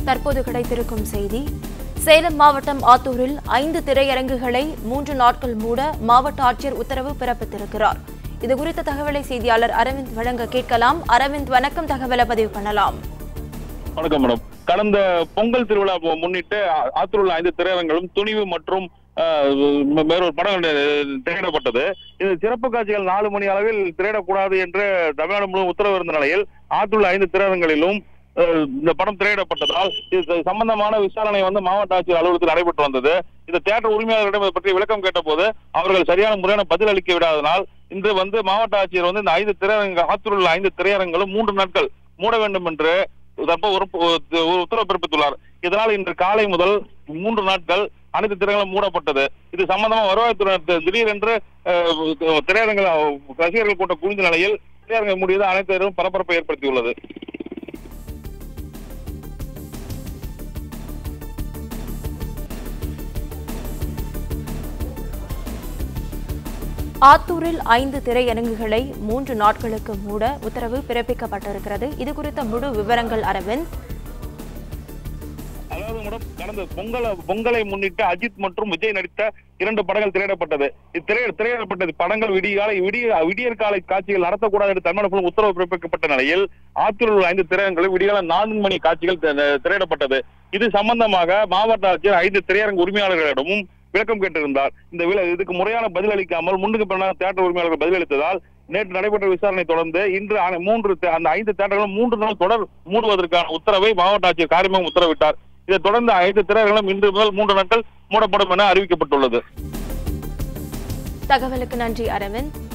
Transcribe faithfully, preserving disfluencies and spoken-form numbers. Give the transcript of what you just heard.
தற்போது கிடைத்திருக்கும் செய்தி. சேலம் மாவட்டம் ஆத்தூரில் ஐந்து திரையரங்குகளை மூன்று நாட்கள் மூட மாவட்ட ஆட்சியர் உத்தரவு பிறப்பித்திருக்கிறார். இதுகுறித்த தகவலை செய்தியாளர் அரவிந்த் வழங்க கேட்கலாம். அரவிந்த், வணக்கம். தகவலை பதிவு பண்ணலாம். வணக்கம் மேடம். கடந்த பொங்கல் திருவிழா முன்னிட்டு ஆத்தூரில் ஐந்து திரையரங்களும் துணிவு மற்றும் வேறொரு படம் திரையிடப்பட்டது. இது சிறப்பு காட்சிகள் நாலு மணி அளவில் திரையிடக்கூடாது என்று தமிழ்நாடு முழுவதும் உத்தரவு இருந்த நிலையில் ஆத்தூரில் ஐந்து திரையரங்களிலும் இந்த படம் திரையிடப்பட்டதால் இது சம்பந்தமான விசாரணை வந்து மாவட்ட ஆட்சியர் அலுவலகத்தில் நடைபெற்று வந்தது. இந்த தியேட்டர் உரிமையாளர்களிடம் இதை பற்றி விளக்கம் கேட்ட போது அவர்கள் சரியான முறையான பதில் அளிக்க விடாதனால் இன்று வந்து மாவட்ட ஆட்சியர் வந்து இந்த ஐந்து திரையரங்க ஆத்தூரில் உள்ள ஐந்து திரையரங்களும் மூன்று நாட்கள் மூட வேண்டும் என்று உத்தரவு பிறப்பித்துள்ளார். இதனால் இன்று காலை முதல் மூன்று நாட்கள் அனைத்து திரையரங்களும் மூடப்பட்டது. இது சம்பந்தமாக வருவாய்த்துறையினர் திடீரென்று திரையரங்க ரசிகர்கள் கூட்டம் குவிந்த நிலையில் திரையரங்கம் மூடியது அனைத்து பரபரப்பை ஏற்படுத்தியுள்ளது. ஆத்தூரில் ஐந்து திரையரங்குகளை மூன்று நாட்களுக்கு மூட உத்தரவு பிறப்பிக்கப்பட்டிருக்கிறது. இது குறித்த முழு விவரங்கள் அரவிந்த். அதாவது மேடம், கடந்த பொங்கல் பொங்கலை முன்னிட்டு அஜித் மற்றும் விஜய் நடித்த இரண்டு படங்கள் திரையிடப்பட்டது. திரை திரையிடப்பட்டது படங்கள் விடியகாலை விடிய விடியற் காலை காட்சிகள் நடத்தக்கூடாது என்று தமிழ்நாடு உத்தரவு பிறப்பிக்கப்பட்ட நிலையில் ஆத்தூரில் உள்ள ஐந்து திரையரங்குகளில் விடியகால நான்கு மணி காட்சிகள் திரையிடப்பட்டது. இது சம்பந்தமாக மாவட்ட ஆட்சியர் ஐந்து திரையரங்கு உரிமையாளர்களிடமும் விளக்கம் கேட்டிருந்தார். இந்த இதுக்கு முறையான பதில் அளிக்காமல் முன்னுக்கு பின்னால் தியேட்டர் உரிமையாளர்கள் பதிலளித்ததால் நேற்று நடைபெற்ற விசாரணை தொடர்ந்து இன்று மூன்று அந்த ஐந்து தியேட்டர்களும் மூன்று நாள் தொடர் மூடுவதற்கான உத்தரவை மாவட்ட ஆட்சியர் காரியமாக உத்தரவிட்டார். இதைத் தொடர்ந்து ஐந்து திரையரங்களும் இன்று முதல் மூன்று நாட்கள் மூடப்படும் என அறிவிக்கப்பட்டுள்ளது. தகவலுக்கு நன்றி அரவிந்த்.